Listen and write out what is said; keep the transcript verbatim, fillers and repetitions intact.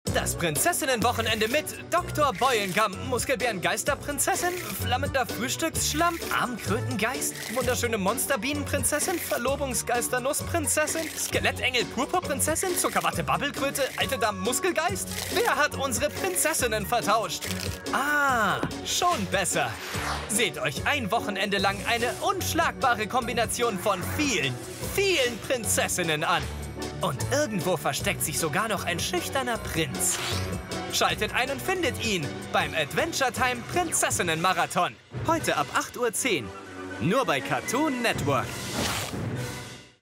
Das Prinzessinnenwochenende mit Doktor Beulenkamm, Muskelbären-Geisterprinzessin, flammender Frühstücksschlamm, Armkrötengeist, wunderschöne Monsterbienenprinzessin, Verlobungsgeister-Nussprinzessin, Skelettengel-Purpurprinzessin, Zuckerwatte-Babbelkröte, alte Damen-Muskelgeist. Wer hat unsere Prinzessinnen vertauscht? Ah, schon besser. Seht euch ein Wochenende lang eine unschlagbare Kombination von vielen, vielen Prinzessinnen an. Und irgendwo versteckt sich sogar noch ein schüchterner Prinz. Schaltet ein und findet ihn beim Adventure Time Prinzessinnen-Marathon. Heute ab acht Uhr zehn. Nur bei Cartoon Network.